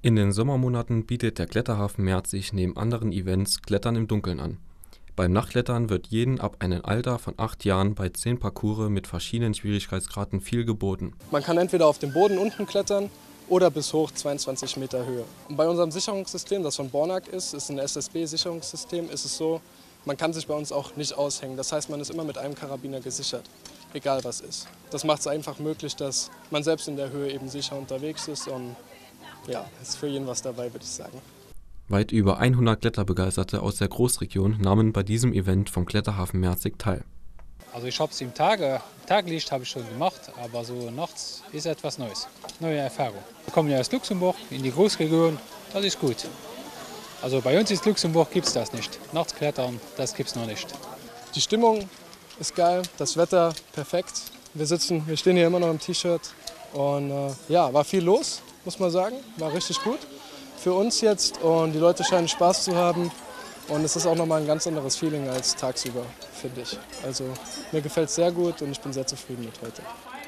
In den Sommermonaten bietet der Kletterhafen Merzig neben anderen Events Klettern im Dunkeln an. Beim Nachtklettern wird jedem ab einem Alter von 8 Jahren bei 10 Parcours mit verschiedenen Schwierigkeitsgraden viel geboten. Man kann entweder auf dem Boden unten klettern oder bis hoch 22 Meter Höhe. Und bei unserem Sicherungssystem, das von Bornag ist ein SSB-Sicherungssystem, ist es so, man kann sich bei uns auch nicht aushängen. Das heißt, man ist immer mit einem Karabiner gesichert, egal was ist. Das macht es einfach möglich, dass man selbst in der Höhe eben sicher unterwegs ist. Und ja, ist für jeden was dabei, würde ich sagen. Weit über 100 Kletterbegeisterte aus der Großregion nahmen bei diesem Event vom Kletterhafen Merzig teil. Also ich habe es im Taglicht habe ich schon gemacht, aber so nachts ist etwas Neues, neue Erfahrung. Wir kommen ja aus Luxemburg in die Großregion, das ist gut. Also bei uns in Luxemburg gibt es das nicht. Nachtsklettern, das gibt es noch nicht. Die Stimmung ist geil, das Wetter perfekt. Wir stehen hier immer noch im T-Shirt und ja, war viel los, muss man sagen, war richtig gut für uns jetzt und die Leute scheinen Spaß zu haben. Und es ist auch nochmal ein ganz anderes Feeling als tagsüber, finde ich. Also mir gefällt es sehr gut und ich bin sehr zufrieden mit heute.